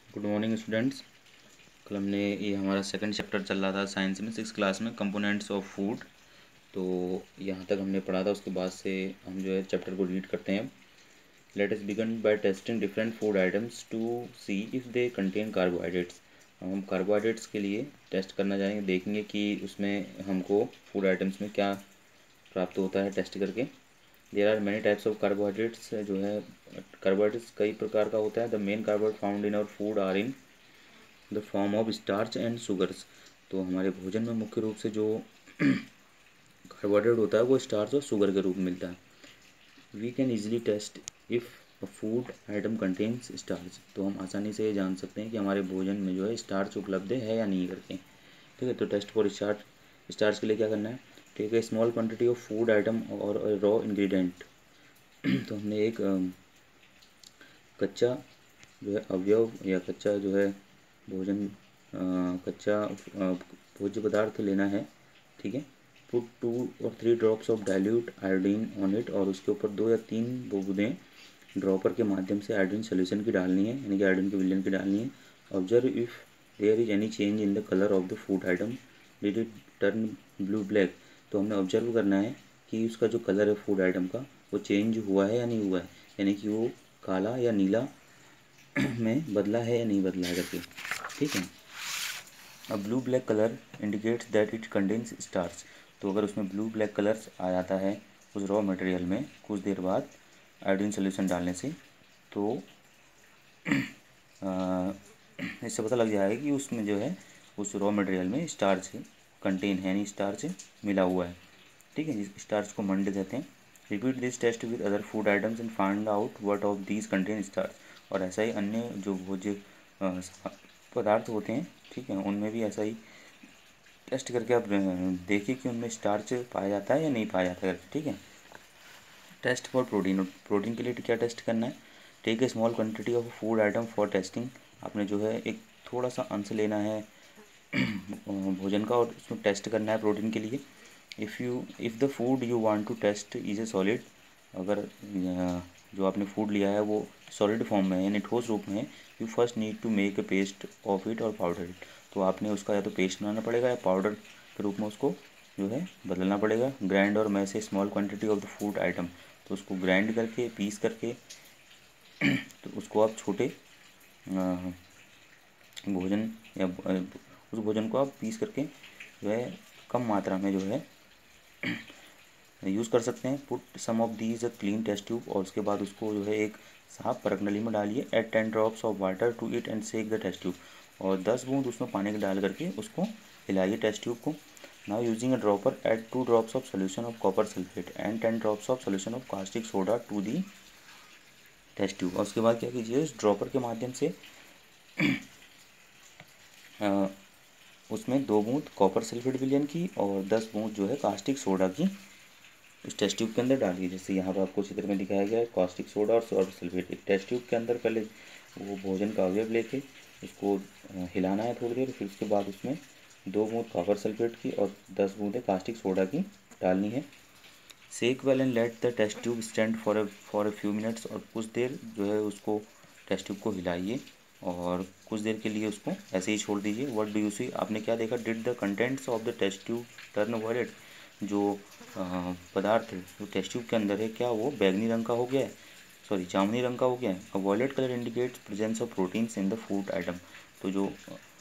Good morning students. कल हमने ये हमारा सेकंड चैप्टर चल रहा था साइंस में 6th क्लास में कंपोनेंट्स ऑफ फूड। तो यहाँ तक हमने पढ़ा था, उसके बाद से हम जो है चैप्टर को रीड करते हैं। Let us begin by testing different food items to see if they contain carbohydrates. हम कार्बोहाइड्रेट्स के लिए टेस्ट करना चाहेंगे, देखेंगे कि उसमें हमको फूड आइटम्स में क्या प्राप्त होता है टेस्ट करके। There are many types of carbohydrates, जो है कार्बोहाइड्रेट्स कई प्रकार का होता है। The main carbohydrate found in our food are in the form of starch and sugars. तो हमारे भोजन में मुख्य रूप से जो कार्बोहाइड्रेट होता है वो स्टार्च और शुगर के रूप में मिलता है। We can easily test if a food item contains starch. तो हम आसानी से ये जान सकते हैं कि हमारे भोजन में जो है स्टार्च उपलब्ध है या नहीं करके। ठीक है, तो टेस्ट फॉर स्टार्च, स्टार्च के लिए क्या करना है, ठीक है, small quantity of food item और रॉ इंग्रेडिएंट। तो हमने एक कच्चा जो है अवयव या कच्चा जो है भोजन, कच्चा भोज्य पदार्थ लेना है। ठीक है, पुट 2 और 3 drops of dilute iodine on it, और उसके ऊपर 2 या 3 बूंदें ड्रॉपर के माध्यम से आयोडीन सोल्यूशन की डालनी है, यानी कि आयोडीन के विलयन की डालनी है। Observe if there is any change in the colour of the food item, did it turn blue black. तो हमने ऑब्जर्व करना है कि उसका जो कलर है फूड आइटम का वो चेंज हुआ है या नहीं हुआ है, यानी कि वो काला या नीला में बदला है या नहीं बदला है करके। ठीक है, अब blue black colour indicates that it contains starch. तो अगर उसमें ब्लू ब्लैक कलर आ जाता है उस रॉ मटेरियल में कुछ देर बाद आयोडीन सोल्यूशन डालने से, तो इससे पता लग जाएगा कि उसमें जो है उस रॉ मटेरियल में स्टार्च कंटेन है, यानी स्टार्च मिला हुआ है। ठीक है, इस स्टार्च को मंड देते हैं। Repeat this test with other food items and find out what of these contain starch. और ऐसा ही अन्य जो भोज्य पदार्थ होते हैं, ठीक है, उनमें भी ऐसा ही टेस्ट करके आप देखिए कि उनमें स्टार्च पाया जाता है या नहीं पाया जाता है। ठीक है, टेस्ट फॉर प्रोटीन। प्रोटीन के लिए क्या टेस्ट करना है, take a small quantity of food item for testing. आपने जो है एक थोड़ा सा अंश लेना है भोजन का, और उसमें टेस्ट करना है प्रोटीन के लिए। If the food you want to test is a solid, अगर जो आपने फूड लिया है वो सॉलिड फॉर्म में है यानी ठोस रूप में है, you first need to make a paste of it और पाउडर इट। तो आपने उसका या तो पेस्ट बनाना पड़ेगा या पाउडर के रूप में उसको जो है बदलना पड़ेगा। ग्राइंड और mash a small quantity of the food item. तो उसको ग्राइंड करके पीस करके तो उसको आप छोटे भोजन या उस भोजन को आप पीस करके जो है कम मात्रा में जो है यूज़ कर सकते हैं। Put some of these a clean test tube, और उसके बाद उसको जो है एक साफ परख नली में डालिए। Add 10 drops of water to it and shake the test tube, और 10 बूंद उसमें पानी के डाल करके उसको हिलाइए टेस्ट ट्यूब को। Now using a dropper add 2 drops of solution of copper sulphate and 10 drops of solution of caustic soda to the test tube. और उसके बाद क्या कीजिए, उस ड्रॉपर के माध्यम से उसमें 2 बूंद कॉपर सल्फेट विलयन की और 10 बूंद जो है कास्टिक सोडा की उस टेस्ट ट्यूब के अंदर डालिए। जैसे यहाँ पर आपको चित्र में दिखाया गया है, कास्टिक सोडा और सॉल्ट सल्फेट एक टेस्ट ट्यूब के अंदर पहले वो भोजन का अवयव लेके उसको हिलाना है थोड़ी देर, फिर उसके बाद उसमें 2 बूंद कॉपर सल्फेट की और 10 बूंदें कास्टिक सोडा की डालनी है। Shake well and let the test tube stand for a few minutes, और कुछ देर जो है उसको टेस्ट ट्यूब को हिलाइए और कुछ देर के लिए उसको ऐसे ही छोड़ दीजिए। व्हाट डू यू सी, आपने क्या देखा, did the contents of the test tube turn violet. जो पदार्थ है जो टेस्ट ट्यूब के अंदर है क्या वो बैगनी रंग का हो गया है, सॉरी जामुनी रंग का हो गया है। A violet colour indicates presence of proteins in the food item. तो जो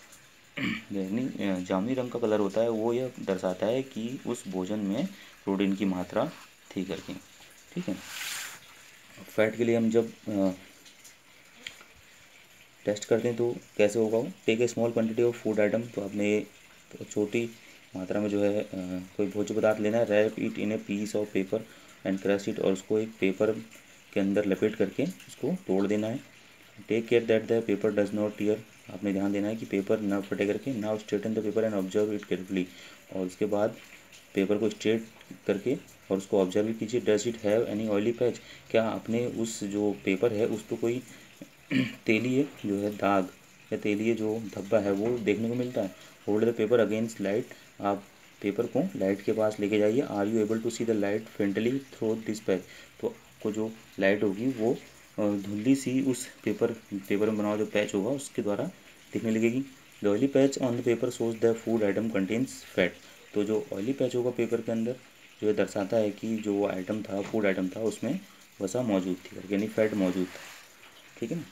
बैगनी जामुनी रंग का कलर होता है वो यह दर्शाता है कि उस भोजन में प्रोटीन की मात्रा थी करके। ठीक है, फैट के लिए हम जब टेस्ट करते हैं तो कैसे होगा वो, take a small quantity of food item. तो आपने तो छोटी मात्रा में जो है कोई भोज्य पदार्थ लेना है। Wrap it in a piece of paper and crush it, और उसको एक पेपर के अंदर लपेट करके उसको तोड़ देना है। Take care that the paper does not tear, आपने ध्यान देना है कि पेपर ना फटे करके। Now straighten the paper and observe it carefully, और उसके बाद पेपर को स्ट्रेट करके और उसको ऑब्जर्व कीजिए। Does it have any oily patch, क्या आपने उस जो पेपर है उस पर कोई तेलीय जो है दाग या तेलीय जो धब्बा है वो देखने को मिलता है। Hold the paper against light, आप पेपर को लाइट के पास लेके जाइए। Are you able to see the light faintly through this patch, तो आपको जो लाइट होगी वो और धुंधली सी उस पेपर में बनाओ जो पैच होगा उसके द्वारा दिखने लगेगी। The oily patch on the paper shows the food item contains fat. तो जो ऑयली पैच होगा पेपर के अंदर जो है दर्शाता है कि जो आइटम था, फूड आइटम था, उसमें वसा मौजूद थी, यानी फैट मौजूद था। ठीक है ना।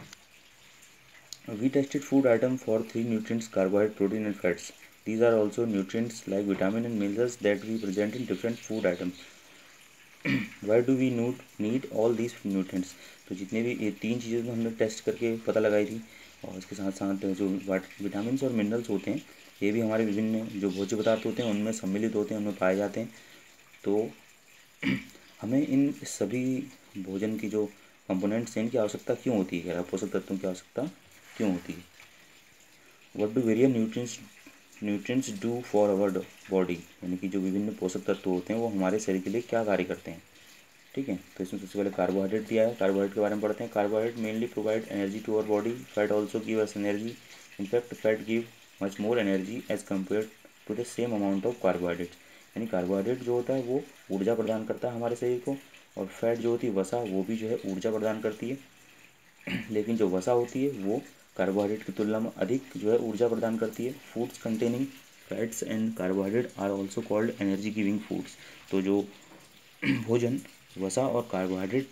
We tested food item for 3 nutrients: carbohydrate, protein and fats. These are also nutrients like vitamin and minerals that we present in different food items. Why do we need all these nutrients? तो जितने भी ये 3 चीज़ें तो हमने test करके पता लगाई थी, और इसके साथ साथ जो विटामिन और मिनरल्स होते हैं ये भी हमारे विभिन्न जो भोज्य पदार्थ होते हैं उनमें सम्मिलित होते हैं, उनमें पाए जाते हैं। तो हमें इन सभी भोजन की जो कंपोनेंट्स हैं इनकी आवश्यकता क्यों होती है, पोषक तत्वों की आवश्यकता क्यों होती है। What do various nutrients do for our body, यानी कि जो विभिन्न पोषक तत्व होते हैं वो हमारे शरीर के लिए क्या कार्य करते हैं। ठीक है, तो इसमें सबसे पहले कार्बोहाइड्रेट दिया है। कार्बोहाइड्रेट के बारे में पढ़ते हैं। Carbohydrate mainly provide energy to our body. Fat also give us energy. In fact fat give much more energy as compared to the same amount of carbohydrate. यानी कार्बोहाइड्रेट जो होता है वो ऊर्जा प्रदान करता है हमारे शरीर को, और फैट जो होती है वसा वो भी जो है ऊर्जा प्रदान करती है। लेकिन जो वसा होती है वो कार्बोहाइड्रेट की तुलना में अधिक जो है ऊर्जा प्रदान करती है। Foods containing fats and carbohydrate are also called energy giving foods. तो जो भोजन वसा और कार्बोहाइड्रेट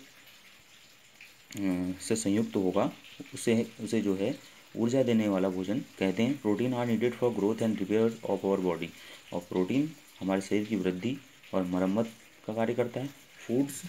से संयुक्त होगा उसे जो है ऊर्जा देने वाला भोजन कहते हैं। Protein are needed for growth and repair of our body. और प्रोटीन हमारे शरीर की वृद्धि और मरम्मत का कार्य करता है। Foods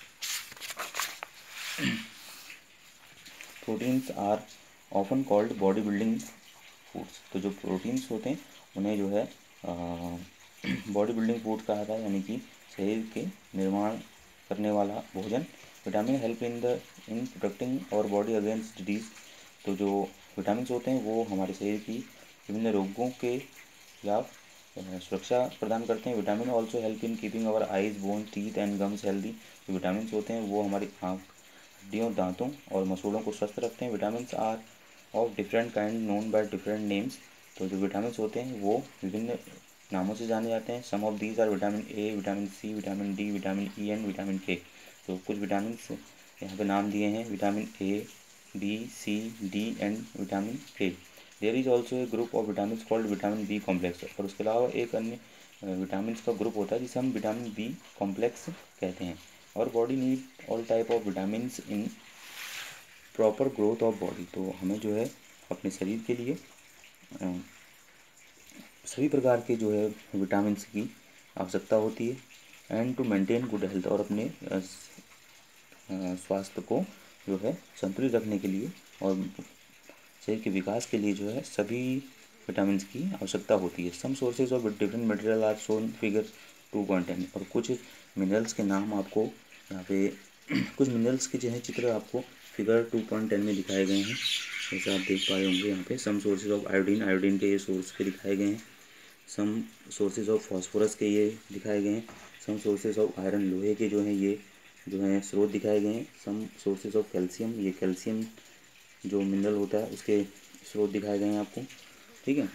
proteins are often called body building foods. तो जो प्रोटीन्स होते हैं उन्हें जो है बॉडी बिल्डिंग फूड कहा जाता है, यानी कि शरीर के निर्माण करने वाला भोजन। Vitamin help in protecting our body against disease. तो जो विटामिन होते हैं वो हमारे शरीर की विभिन्न रोगों के या सुरक्षा प्रदान करते हैं। Vitamin also help in keeping our eyes, bone, teeth and gums healthy. जो विटामिन होते हैं वो हमारी आँख, हड्डियों, दांतों और मसूड़ों को स्वस्थ रखते हैं। Vitamin are of different kind known by different names. तो जो विटामिन होते हैं वो विभिन्न नामों से जाने जाते हैं। Some of these are vitamin A, vitamin C, vitamin D, vitamin E and vitamin K. तो कुछ विटामिन यहाँ पे नाम दिए हैं, vitamin A, B, C, D and vitamin K. There is also a group of vitamin called vitamin B complex. और उसके अलावा एक अन्य विटामिन का ग्रुप होता है जिसे हम विटामिन बी कॉम्प्लेक्स कहते हैं। और body need all type of vitamin in proper growth of body. तो हमें जो है अपने शरीर के लिए सभी प्रकार के जो है विटामिन की आवश्यकता होती है। And to maintain good health, और अपने स्वास्थ्य को जो है संतुलित रखने के लिए और शरीर के विकास के लिए जो है सभी विटामिन की आवश्यकता होती है। Some sources of different material are shown figure 2.10। और कुछ मिनरल्स के नाम आपको यहाँ पे कुछ मिनरल्स के जो है चित्र आपको फिगर 2.10 में दिखाए गए हैं, जैसे आप देख पा रहे होंगे यहाँ पे। Some sources of iodine, iodine के ये सोर्स पे दिखाए गए हैं। सम सोर्सेज ऑफ फास्फोरस के ये दिखाए गए हैं। सम सोर्सेज ऑफ आयरन, लोहे के जो हैं ये जो हैं स्रोत दिखाए गए हैं। सम सोर्सेज ऑफ कैल्शियम, ये कैल्शियम जो मिनरल होता है उसके स्रोत दिखाए गए हैं आपको। ठीक है।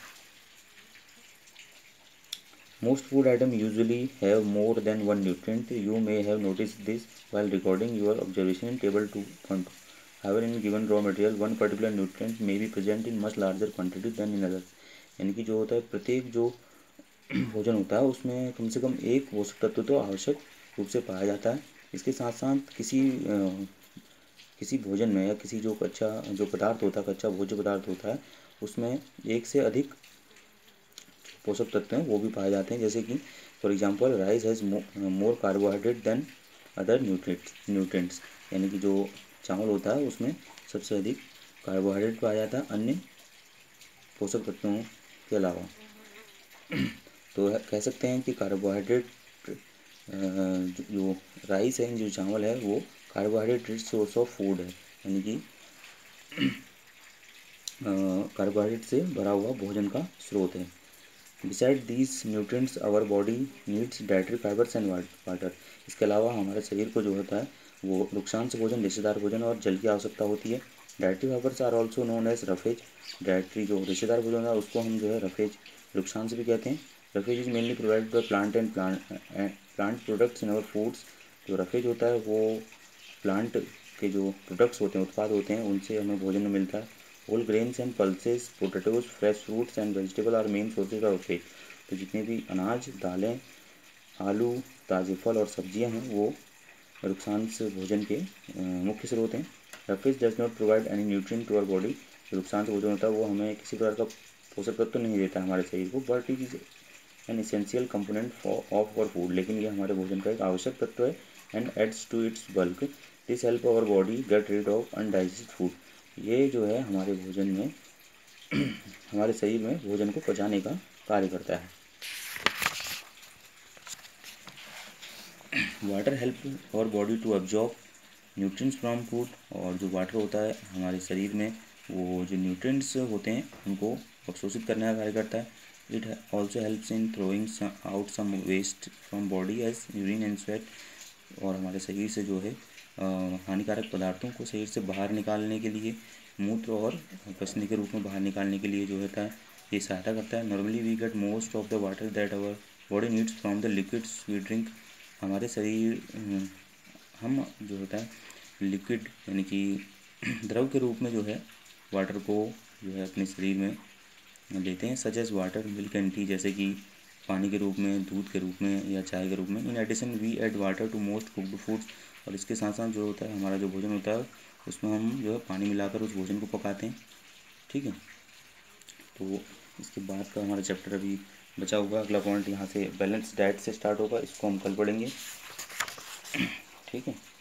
Most food item usually have more than one nutrient. You may have notice this while recording your observation in table 2.2. However, in given raw material, one particular nutrient may be present in much larger quantity than in others. यानी कि जो होता है प्रत्येक जो भोजन होता है उसमें कम से कम एक पोषक तत्व तो आवश्यक रूप से पाया जाता है। इसके साथ साथ किसी भोजन में या किसी जो कच्चा जो पदार्थ होता है, कच्चा भोज्य पदार्थ होता है, उसमें एक से अधिक पोषक तत्व हैं वो भी पाए जाते हैं। जैसे कि for example rice has more carbohydrate than other nutrients. यानी कि जो चावल होता है उसमें सबसे अधिक कार्बोहाइड्रेट पाया जाता है अन्य पोषक तत्वों के अलावा। तो कह सकते हैं कि कार्बोहाइड्रेट जो राइस है, जो चावल है, वो carbohydrate rich source of food है, यानी कि कार्बोहाइड्रेट से भरा हुआ भोजन का स्रोत है। Besides these nutrients our body needs dietary fibres and water. इसके अलावा हमारे शरीर को जो होता है वो नुकसान से भोजन, रेशेदार भोजन और जल की आवश्यकता होती है। Dietary fibres are also known as roughage. Dietary जो रेशेदार भोजन है उसको हम जो है रफेज, नुकसान से भी कहते हैं। Roughage is mainly provided by plant products in our foods. जो रफेज होता है वो प्लांट के जो प्रोडक्ट्स होते हैं, उत्पाद होते हैं, उनसे हमें भोजन में मिलता है। Whole grains and pulses, potatoes, fresh fruits and vegetable are main sources of protein. तो जितने भी अनाज, दालें, आलू, ताज़े फल और सब्जियां हैं वो रुक्षांश भोजन के मुख्य स्रोत हैं। The fish does not provide any nutrient to our body. जो रुक्षांश भोजन होता है वो हमें किसी प्रकार का पोषक तत्व नहीं देता हमारे शरीर को, but it is an essential component of our food. लेकिन ये हमारे भोजन का एक आवश्यक तत्व है। And adds to its bulk. This help our body get rid of undigested food. ये जो है हमारे भोजन में हमारे शरीर में भोजन को पचाने का कार्य करता है। Water help our body to absorb nutrients from food. और जो वाटर होता है हमारे शरीर में, वो जो न्यूट्रिएंट्स होते हैं उनको अवशोषित करने का कार्य करता है। It also helps in throwing out some waste from body as urine and sweat. और हमारे शरीर से जो है हानिकारक पदार्थों को शरीर से बाहर निकालने के लिए, मूत्र और पसीने के रूप में बाहर निकालने के लिए जो होता है ये सहायता करता है। Normally we get most of the water that our body needs from the liquids we drink. हमारे शरीर हम जो होता है लिक्विड यानी कि द्रव के रूप में जो है वाटर को जो है अपने शरीर में लेते हैं, such as water, milk and tea, जैसे कि पानी के रूप में, दूध के रूप में या चाय के रूप में। In addition we add water to most cooked foods. और इसके साथ साथ जो होता है हमारा जो भोजन होता है उसमें हम जो है पानी मिलाकर उस भोजन को पकाते हैं। ठीक है, तो इसके बाद का हमारा चैप्टर अभी बचा हुआ अगला पॉइंट यहाँ से बैलेंस डाइट से स्टार्ट होगा, इसको हम कल पढ़ेंगे। ठीक है।